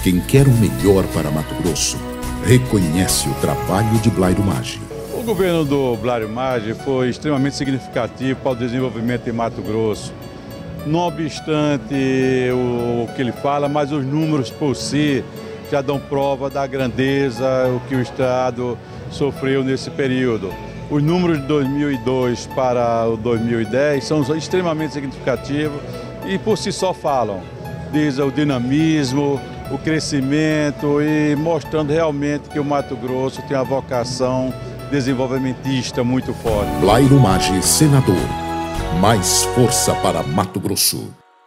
Quem quer o melhor para Mato Grosso, reconhece o trabalho de Blairo Maggi. O governo do Blairo Maggi foi extremamente significativo para o desenvolvimento de Mato Grosso. Não obstante o que ele fala, mas os números por si já dão prova da grandeza o que o Estado sofreu nesse período. Os números de 2002 para o 2010 são extremamente significativos e por si só falam. Diz o dinamismo, o crescimento e mostrando realmente que o Mato Grosso tem uma vocação desenvolvimentista muito forte. Blairo Maggi, senador. Mais força para Mato Grosso.